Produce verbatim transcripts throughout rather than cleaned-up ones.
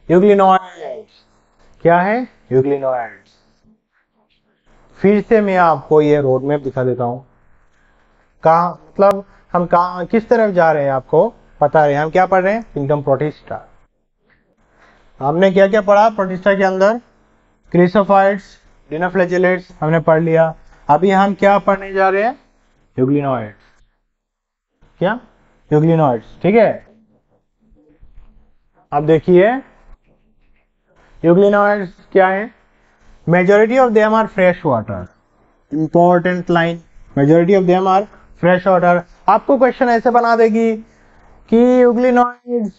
Euglenoids. क्या है? Euglenoids. फिर से मैं आपको ये रोड मैप दिखा देता हूँ। कहाँ मतलब हम कहाँ किस तरफ जा रहे हैं आपको पता है। हम क्या पढ़ रहे हैं? Kingdom Protista. हमने क्या क्या पढ़ा प्रोटिस्टा के अंदर? क्रिसोफाइट्स, डिनोफ्लैजेलेट्स हमने पढ़ लिया। अभी हम क्या पढ़ने जा रहे हैं? यूग्लिनोइड्स। क्या? यूग्लिनोइड्स। ठीक है, अब देखिए यूग्लिनोइड्स क्या है? Majority of them are fresh water. Important line, majority of them are fresh water. आपको क्वेश्चन ऐसे बना देगी कि euglenoids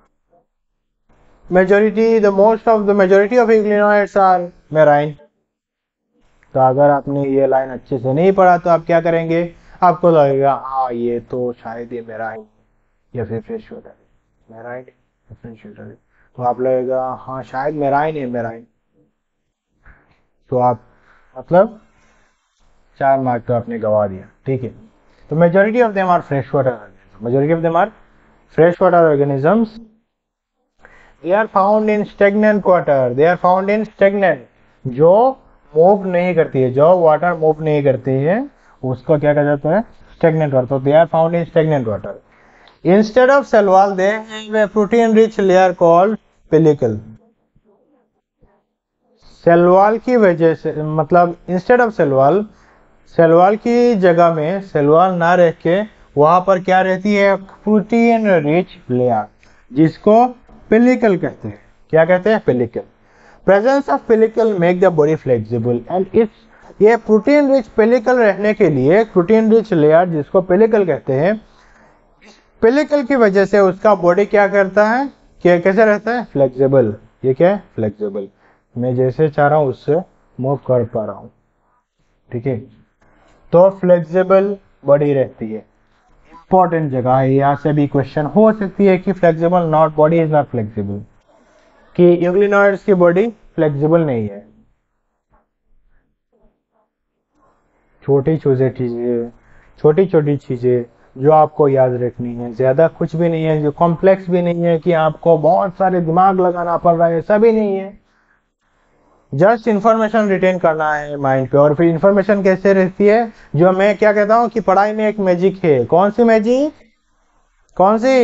majority the most of the majority of euglenoids are marine. तो अगर आपने ये लाइन अच्छे से नहीं पढ़ा तो आप क्या करेंगे? आपको लगेगा हाँ ये तो शायद ये मेराइन या फिर फ्रेश वाटर, मेराइन या फ्रेश वाटर। तो आप लगेगा हाँ शायद मेराइन है, मेराइन। तो आप मतलब चार मार्क तो आपने गवा दिया। ठीक है, तो majority of them are fresh water organism. Majority of them are fresh water organisms. They are found in stagnant water. They are found in stagnant, जो मूव नहीं करती है, जो वाटर मूव नहीं करती है उसको क्या कहा जाता है? Stagnant water. तो they are found in stagnant water. Instead of cell wall they have a protein rich layer called pellicle. Cell wall की वजह से मतलब instead of cell wall, cell wall की जगह में सेल वॉल ना रह के वहां पर क्या रहती है? प्रोटीन रिच लेयर, जिसको पेलिकल कहते हैं। क्या कहते हैं? Pellicle. Presence of pellicle make the body flexible and it's ये प्रोटीन रिच पेलिकल रहने के लिए, प्रोटीन रिच लेयर जिसको पेलिकल कहते हैं, पेलिकल की वजह से उसका बॉडी क्या करता है? क्या कैसे रहता है? फ्लेक्सिबल। ये क्या है? फ्लेक्सिबल। मैं जैसे चाह रहा हूं उससे मूव कर पा रहा हूं। ठीक है, तो फ्लेक्सिबल बॉडी रहती है। इंपॉर्टेंट जगह है, यहाँ से भी क्वेश्चन हो सकती है कि flexible not body is not flexible, कि यूग्लिनोइड्स की बॉडी फ्लेक्सिबल नहीं है। छोटी छोटी चीजें छोटी छोटी चीजें जो आपको याद रखनी है, ज्यादा कुछ भी नहीं है, जो कॉम्प्लेक्स भी नहीं है कि आपको बहुत सारे दिमाग लगाना पड़ रहा है, ऐसा भी नहीं है। जस्ट इंफॉर्मेशन रिटेन करना है माइंड पे। और फिर इंफॉर्मेशन कैसे रहती है? जो मैं क्या कहता हूँ कि पढ़ाई में एक मैजिक है। कौन सी मैजिक? कौन सी?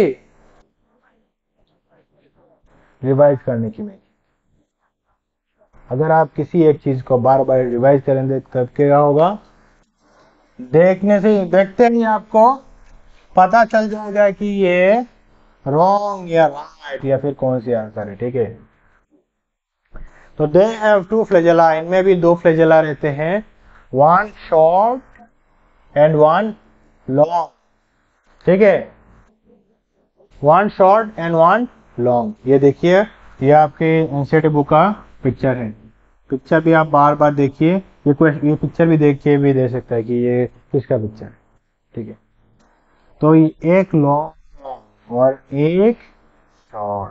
रिवाइज करने की मैजिक। अगर आप किसी एक चीज को बार बार रिवाइज करेंगे तब क्या होगा? देखने से देखते ही आपको पता चल जाएगा कि ये रॉन्ग या राइट या फिर कौन सी आंसर है। ठीक है, तो दे हैव टू फ्लैजेला। इनमें भी दो फ्लैजेला रहते हैं, one short and one long. ठीक है, one short and one long. ये देखिए, ये आपके एनसीईआरटी बुक का पिक्चर है। पिक्चर भी आप बार बार देखिए। ये ये पिक्चर भी देख के भी दे सकता है कि ये किसका पिक्चर है। ठीक है, तो ये एक लॉन्ग और एक शॉर्ट।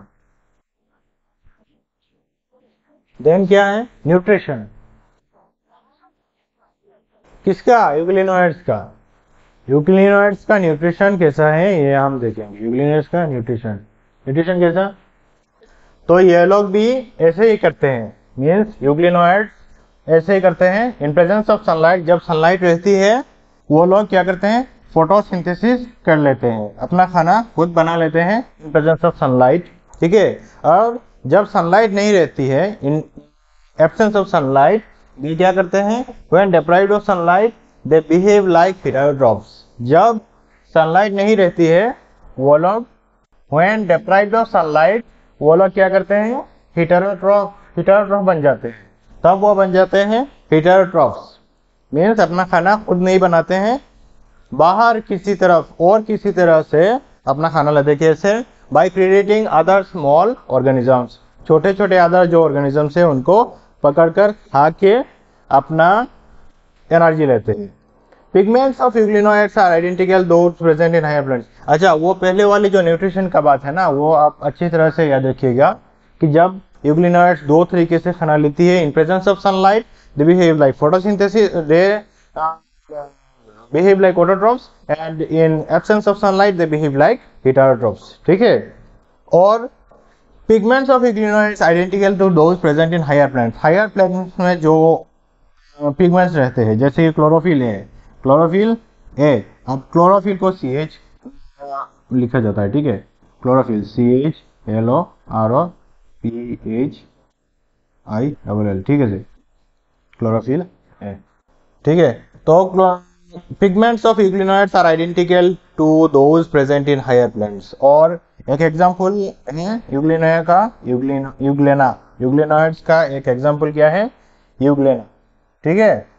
देन क्या है? न्यूट्रिशन। किसका? यूग्लिनोइड्स का। यूग्लिनोइड्स का न्यूट्रिशन कैसा है ये हम देखेंगे। यूग्लिनोइड्स का न्यूट्रिशन न्यूट्रिशन कैसा? तो ये लोग भी ऐसे ही करते हैं, मीन्स यूग्लिनोइड्स ऐसे ही करते हैं। इन प्रेजेंस ऑफ सनलाइट, जब सनलाइट रहती है वो लोग क्या करते हैं? फोटोसिंथेसिस कर लेते हैं, अपना खाना खुद बना लेते हैं इन प्रेजेंस ऑफ सनलाइट। ठीक है, और जब सनलाइट नहीं रहती है, इन एब्सेंस ऑफ सनलाइट, ये क्या करते हैं? When deprived of sunlight they behave like heterotrophs. जब सनलाइट नहीं रहती है वो लोग, व्हेन डिप्राइव्ड ऑफ सनलाइट, वो लोग क्या करते हैं? हेटेरोट्रॉफ हेटेरोट्रॉफ बन जाते हैं। तब वो बन जाते हैं हेटेरोट्रॉफ्स, मीन्स अपना खाना खुद नहीं बनाते हैं, बाहर किसी तरफ और किसी तरह से अपना खाना लेते। कैसे? By creating other small organisms. छोटे छोटे अदर जो ऑर्गेनिजम्स है उनको पकड़कर खा के अपना एनर्जी लेते हैं। Pigments of euglenoids are identical those present in higher plants. अच्छा, वो पहले वाली जो न्यूट्रिशन का बात है ना, वो आप अच्छी तरह से याद रखिएगा कि जब यूग्लिनोइड्स दो तरीके से खाना लेती है, in presence of sunlight they behave like photosynthesis, they behave like autotrophs, and in absence of sunlight they behave like heterotrophs। ठीक है, और pigments of euglenoids identical to those present in higher plants. Higher plants में जो pigments रहते हैं, जैसे कि chlorophyll है, क्लोरोफिल ए, अब क्लोरोफिल को सी एच लिखा जाता है, ठीक है, chlorophyll C H L O R O P H I double L, ठीक है जी, क्लोरोफिल ए, ठीक है। तो pigments of euglenoids are identical to those present in higher plants. और एक एग्जांपल है यूग्लिनोया का, यूग्लिन यूग्लेना, यूग्लिनोइड्स का एक एग्जांपल क्या है, यूग्लेना, ठीक है।